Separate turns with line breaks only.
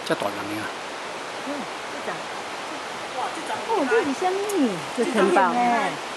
遮大人呀！
哦，这是什么？这城堡呢？